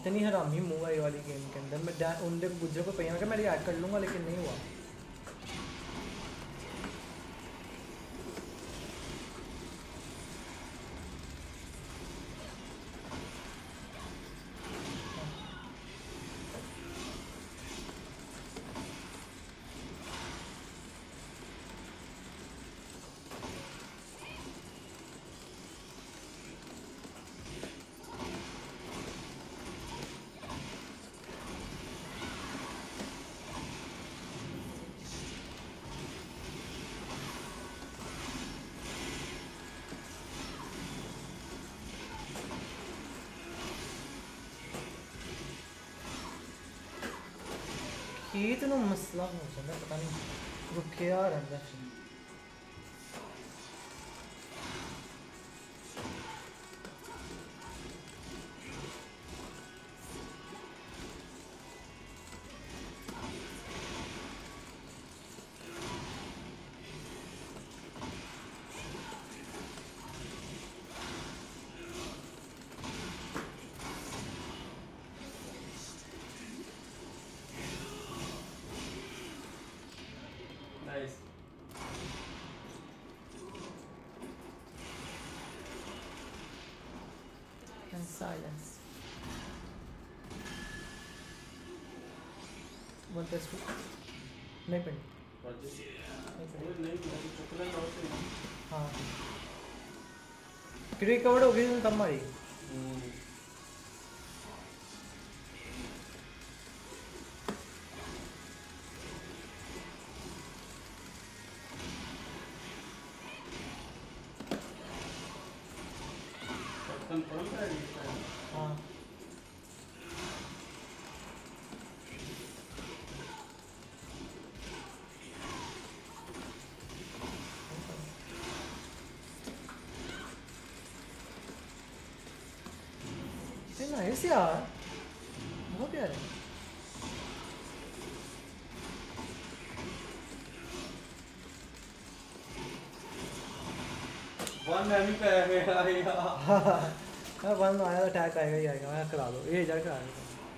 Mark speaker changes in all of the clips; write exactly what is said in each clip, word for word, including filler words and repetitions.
Speaker 1: इतनी हरामी move I वाली गेम के अंदर। मैं उनके गुजर को पहिया कि मैं रिएक्ट कर लूँगा लेकिन नहीं हुआ। इतना मसला हो सकता पता नहीं रुके आ रहा है। Silence. One plus two. नहीं पड़ी। हाँ। क्रिक कवर हो गई तो तब मारी। नाइस यार, बहुत प्यारे।
Speaker 2: वन एमी पे है मेरा यार।
Speaker 1: हाँ वन आया तो अटैक आएगा ही आएगा। मैं करा दो ये इधर करा दो।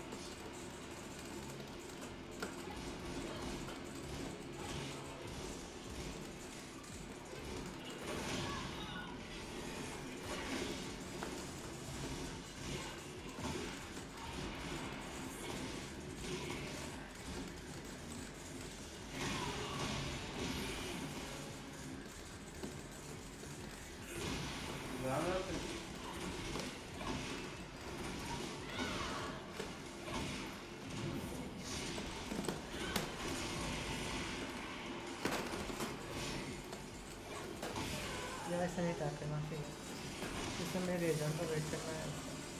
Speaker 1: ऐसा नहीं अटैक करना चाहिए। इसमें मेरे एजेंट का वेट करना है।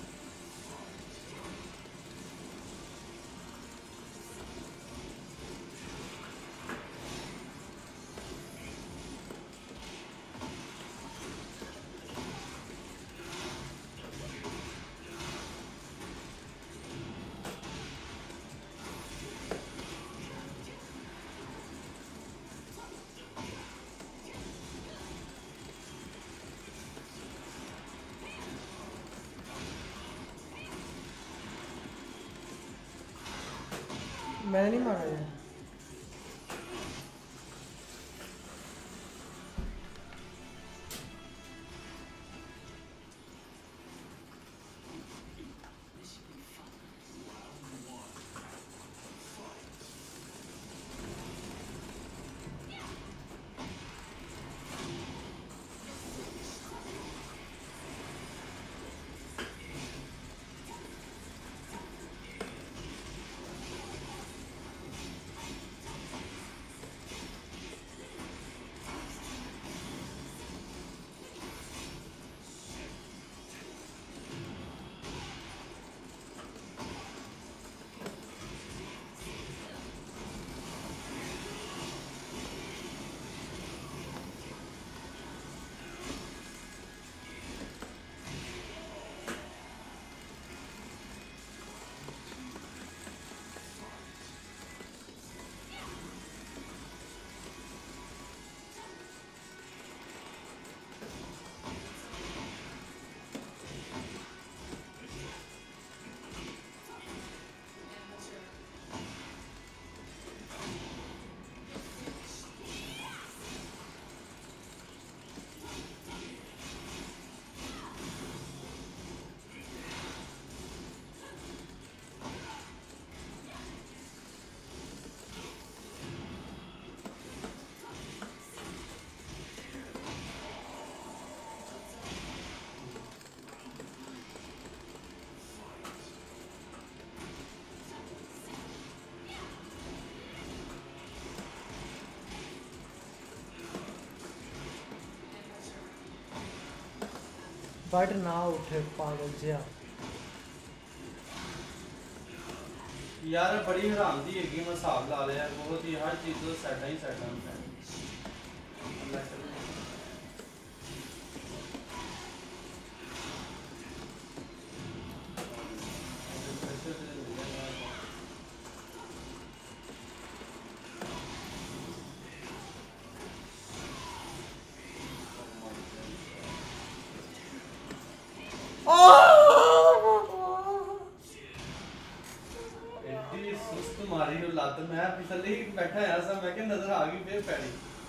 Speaker 1: मैंने नहीं मारा है। कट ना उठे पागल जिया
Speaker 2: यार बड़ी हरामदी है कि मैं हिसाब ला लिया बहुत ही हर चीज़ तो सेट ही सेट है मारी और लात मैं पिछले ही बैठा है ऐसा मैं क्या नजर आ गई फिर पैरी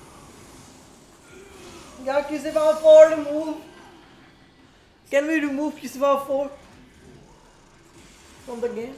Speaker 1: यार किसी बार four remove can we remove किसी बार four from the game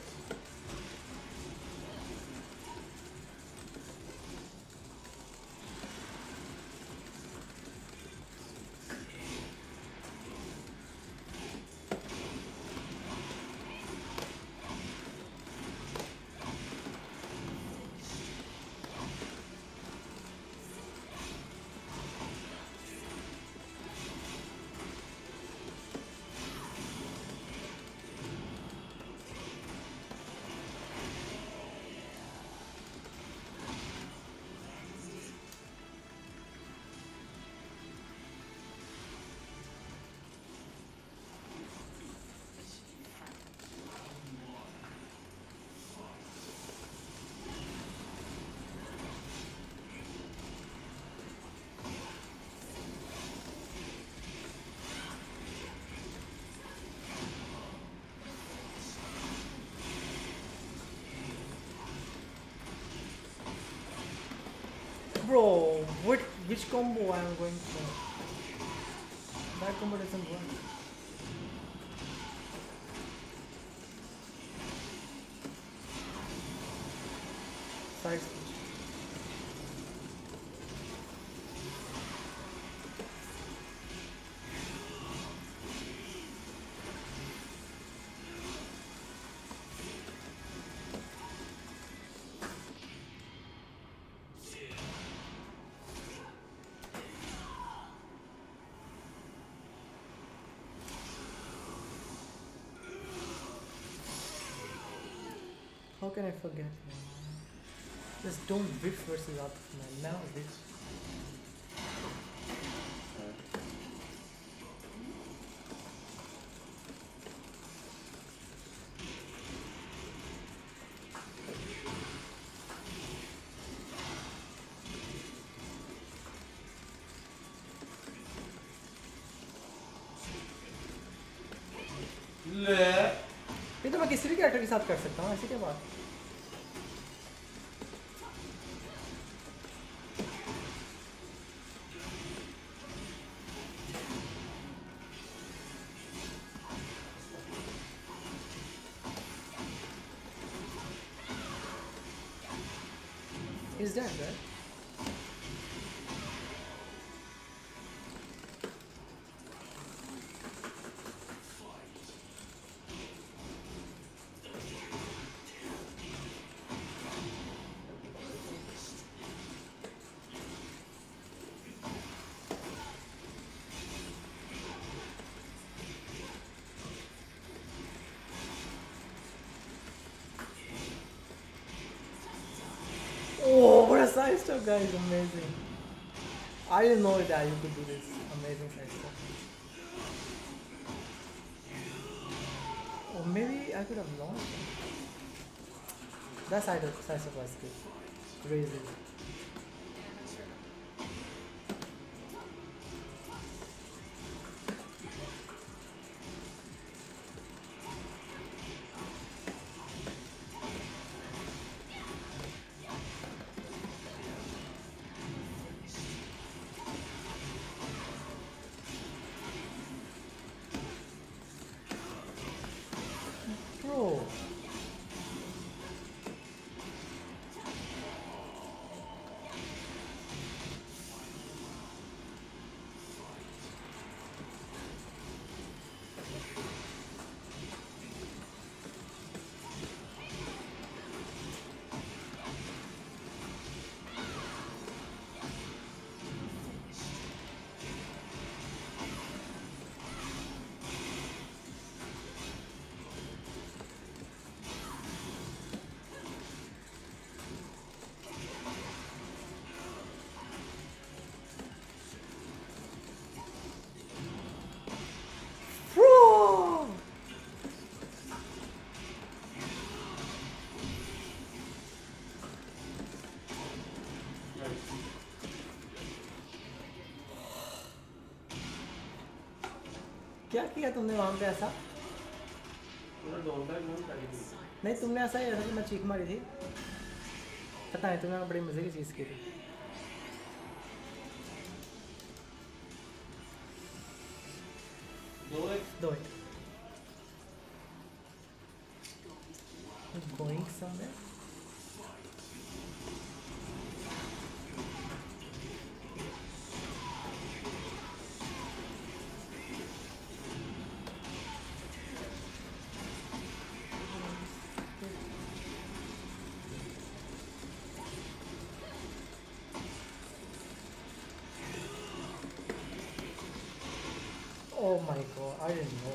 Speaker 1: Bro, what which combo I am going for? That combo doesn't work. Side switch. How can I forget, man? Just don't whiff versus Atif, man. Now whiff.
Speaker 2: ले
Speaker 1: ये तो मैं किसी भी character के साथ कर सकता हूँ ऐसी क्या बात Is that right? Oh, what a side step, guys! Amazing. I didn't know that you could do this. Amazing side step. Or maybe I could have launched it. That side of side step was good. Crazy. क्या किया तुमने वहाँ पे ऐसा?
Speaker 2: पूरा doll bag नहीं करी थी।
Speaker 1: नहीं तुमने ऐसा ही ऐसा कि मैं चीख मारी थी। पता है तुमने बड़ी मज़े की चीज़ की थी।
Speaker 2: दो एक
Speaker 1: दो एक going somewhere. Oh my god, I didn't know.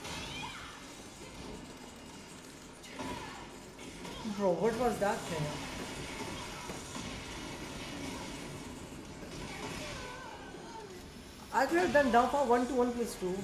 Speaker 1: Bro, what was that thing? I could have done down for one to one plus two.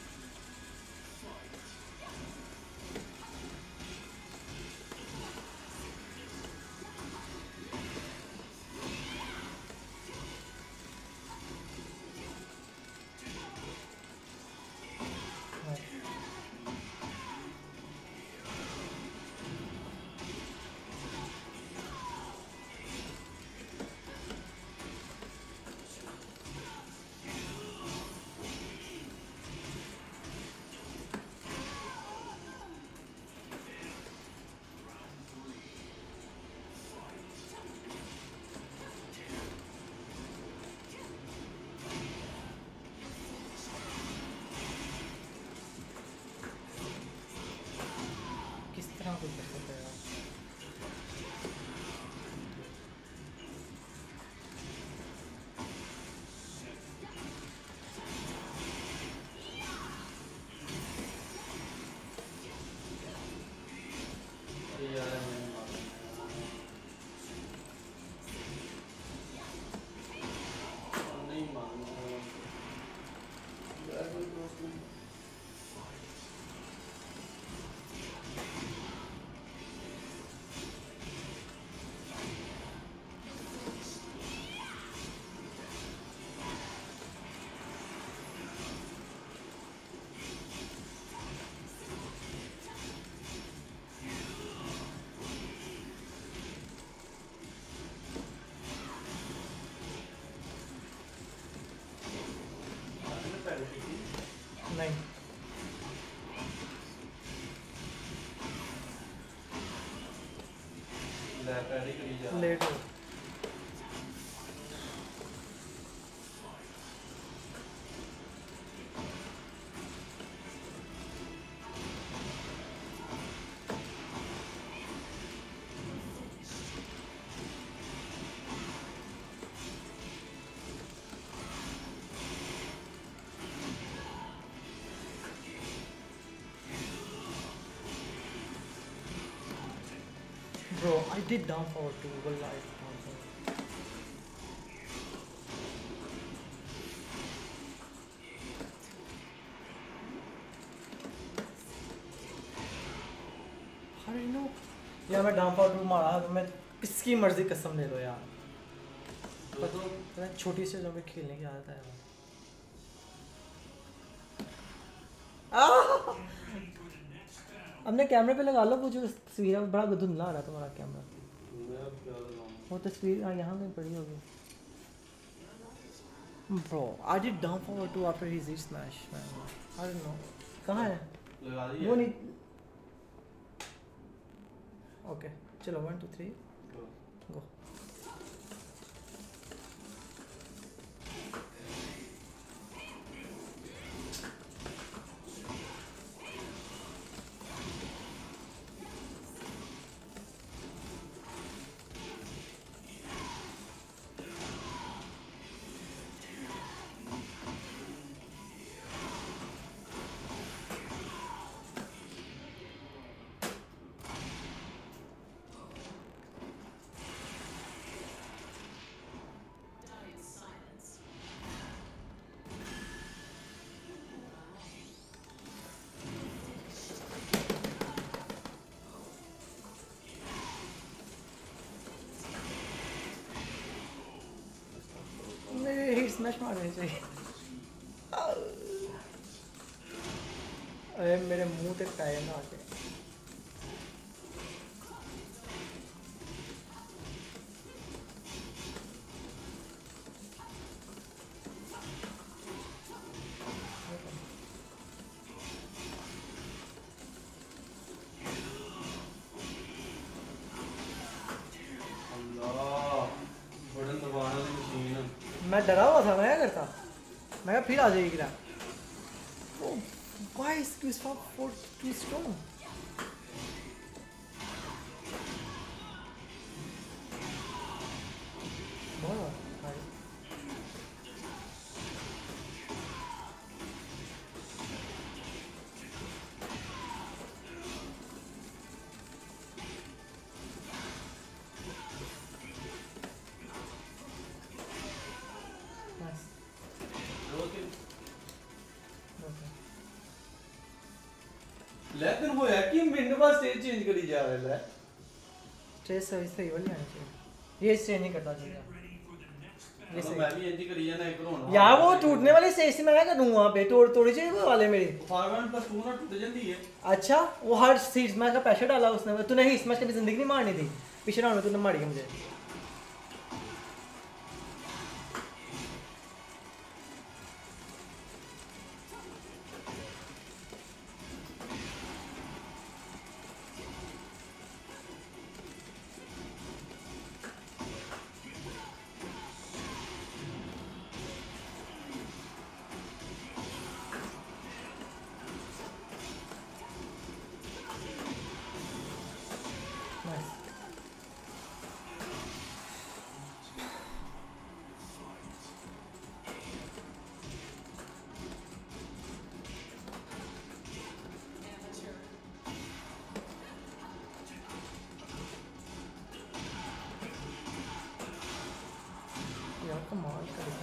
Speaker 1: कहाँ पे कर सकते हैं नहीं लेट हो Bro, I did down forward too, but I down forward. How do you know? यार मैं down for to मारा तो मैं किसकी मर्जी कसम ले लो यार पर तो मैं छोटी से जो में खेलने की आदत है अपने कैमरे पे लगा लो वो जो तस्वीर है बड़ा धुंधला आ रहा है तुम्हारा कैमरा वो तस्वीर हाँ यहाँ में पड़ी होगी Bro, I did down forward two after his Z smash man I don't know कहाँ है वो नहीं ओके चलो one two three go smash मारने चाहिए अरे मेरे मुंह तक टायर ना आके मैं डरा हुआ था, मैं क्या करता, मैं क्या फिर आ जाएगी क्या? Why is this for for too strong? Wow, hi.
Speaker 2: लेकिन वो है कि मिनट बाद स्टेज चेंज करी जा रहा है।
Speaker 1: स्टेज सर्विस सही वाली आनी चाहिए, ये चेंज नहीं करता चाहिए।
Speaker 2: ये सही मैं भी एंटी करी जाना एक रोना
Speaker 1: यार वो टूटने वाली स्टेज से मैं क्या करूंगा बे, तोड़ तोड़ी चाहिए वो वाले मेरी
Speaker 2: फॉरवर्ड पर टू ना टूट जाती है।
Speaker 1: अच्छा वो हर सीट में का पैसा डाला उसने, तूने इस मैच कभी जिंदगी नहीं मारनी थी, पिछले राउंड में तूने मारी है मुझे। कमाल कर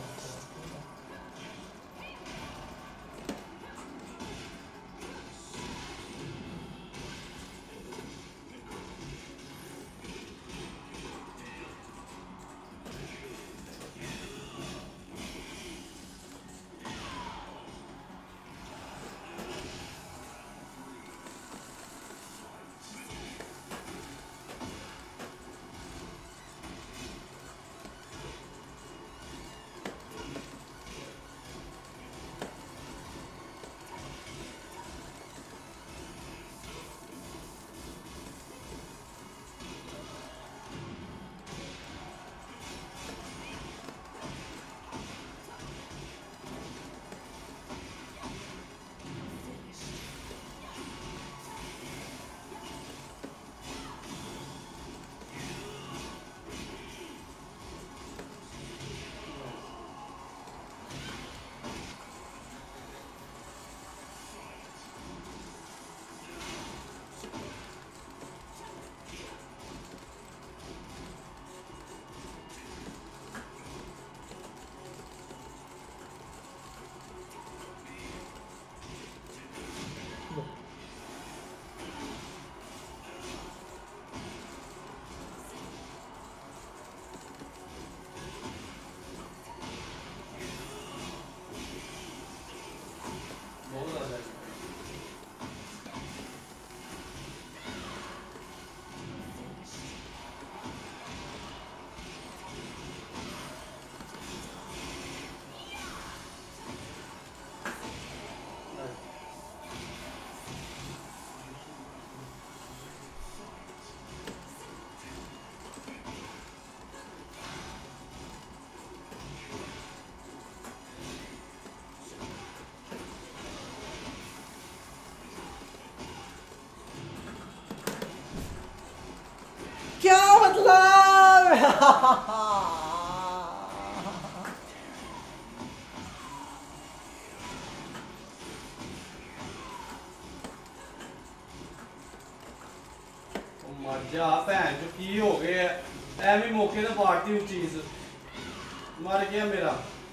Speaker 1: क्या मतलब
Speaker 2: मर जा भैन जो की हो गए एवं मौके तो पार्टी चीज मर गया मेरा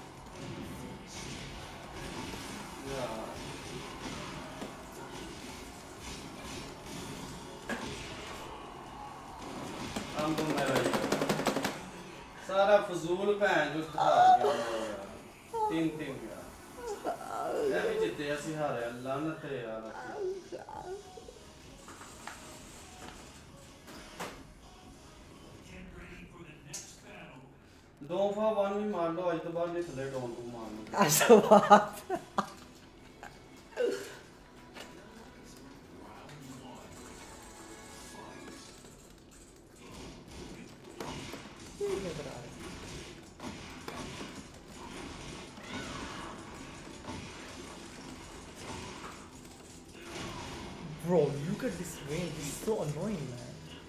Speaker 2: सारा फजूल भैन जो तीन तीन गया भी जिते असि हारे लानत है यार डोंफा वन भी मार लो, आज तो बाद नहीं थले डोन को मार लो।
Speaker 1: ऐसा बात Bro, look at this range. It's so annoying, man.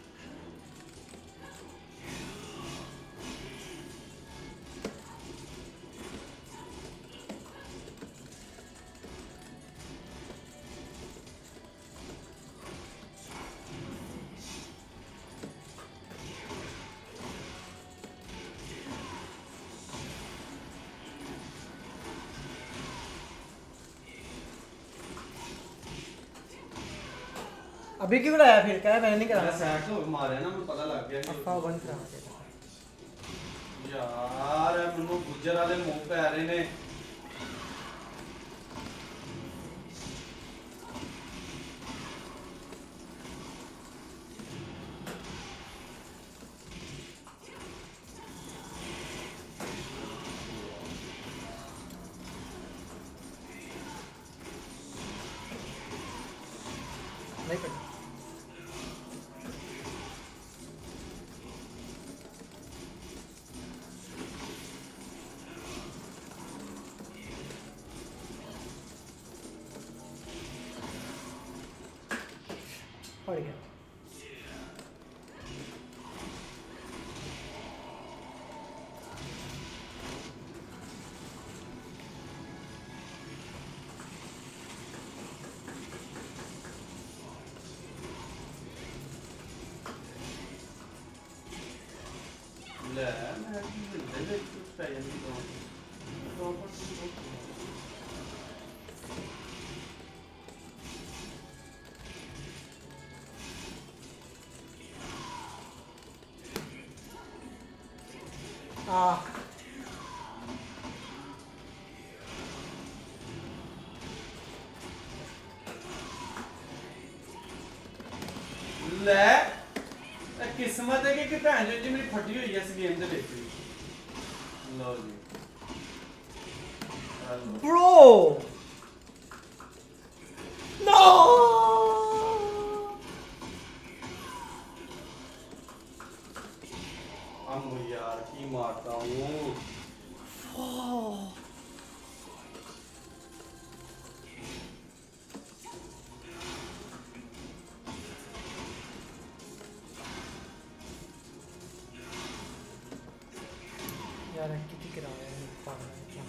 Speaker 1: अभी क्यों कराया फिर? क्या मैंने नहीं कराया।
Speaker 2: मैं सैक तो मारे ना, मुझे पता लग गया कि
Speaker 1: अफा वन करा दे
Speaker 2: यार मैनू गुज्जर वाले मुंह पे आ रहे ने।
Speaker 1: नहीं पड़ा। पड़ गया।
Speaker 2: ले मैं ले ले कुछ चाहिए नहीं तो
Speaker 1: आ
Speaker 2: ले किस्मत है कि भैन जी मेरी फटी हुई है इस गेम दे विच। लो जी
Speaker 1: Bro! No!
Speaker 2: हम यार की मारता हूँ।
Speaker 1: यार कितनी किराया है पागल है क्या?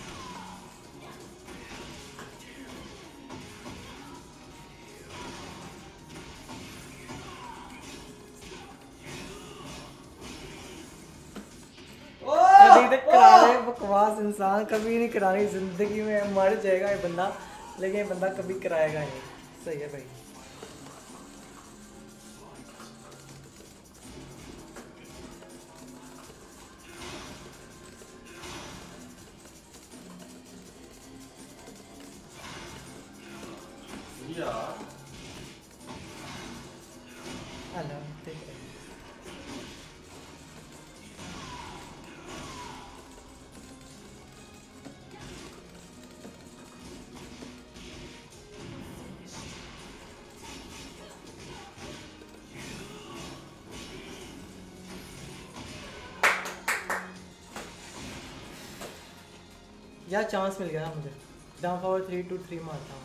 Speaker 1: कभी तक कराने बकवास इंसान कभी नहीं करानी जिंदगी में। मर जाएगा ये बंदा, लेकिन ये बंदा कभी कराएगा नहीं। सही है भाई।
Speaker 2: यार
Speaker 1: हेलो ठीक है। यार चांस मिल गया मुझे। Down forward three two three मारता हूँ।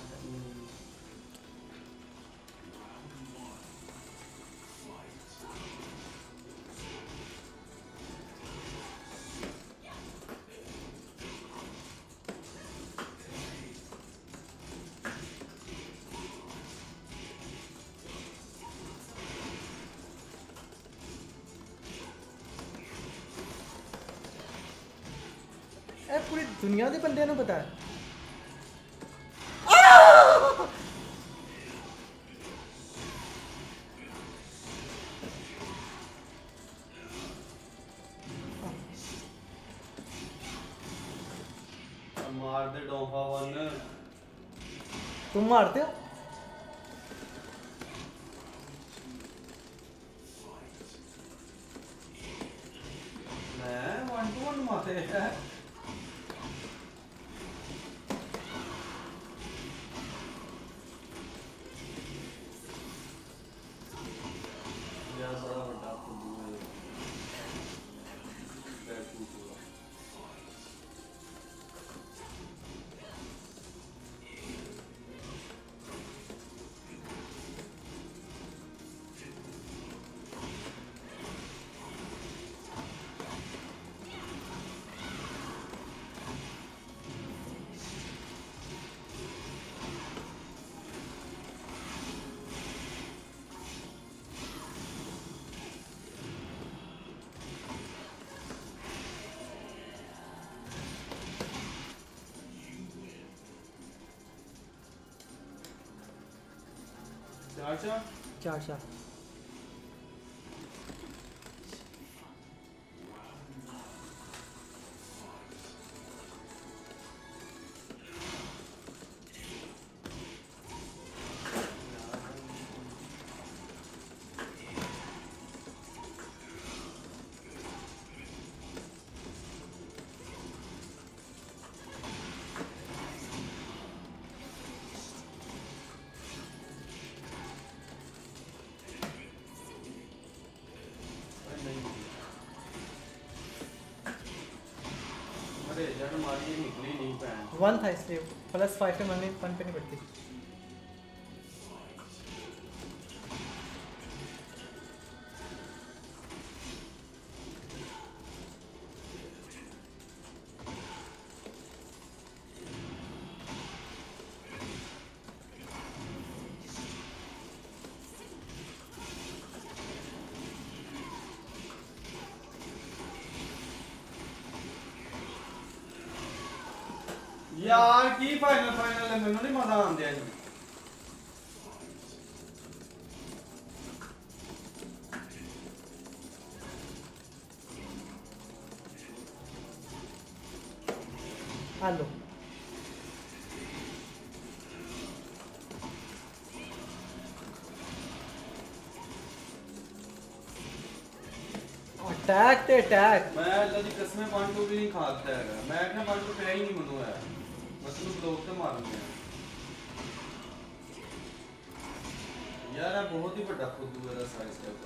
Speaker 1: ए पूरी दुनिया के बंदे ने पता है।
Speaker 2: मार दे डोंफा वन।
Speaker 1: तुम मारते हो?
Speaker 2: मैं वन टू वन मारते थे यार बड़ा बड़ा फुद्दू है बैठू पूरा चार चार
Speaker 1: चार चार
Speaker 2: निकली नहीं पैन
Speaker 1: वन था इसलिए प्लस फाइव पे मनी वन पे नहीं पड़ती
Speaker 2: यार की फाइनल फाइनल है मैंने नहीं मजा आंदे है
Speaker 1: हेलो अटैक ते अटैक
Speaker 2: मैं अल्लाह दी कसम वन टू भी नहीं खाता है मैं क्या वन टू पे ही नहीं मनु है बस तू ब्लॉक से मारने हैं यार ये बहुत ही बड़ा फुद्दू है साइज का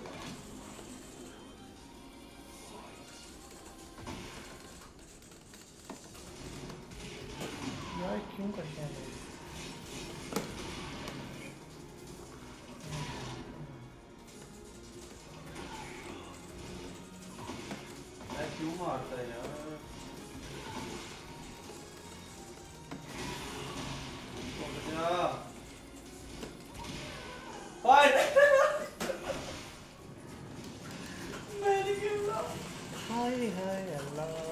Speaker 1: यार क्यों करते हैं
Speaker 2: मैं क्यों मारता है यार
Speaker 1: हाय हाय अल्लाह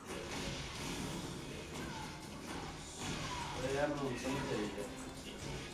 Speaker 2: यार मुझे समझ नहीं आ रही है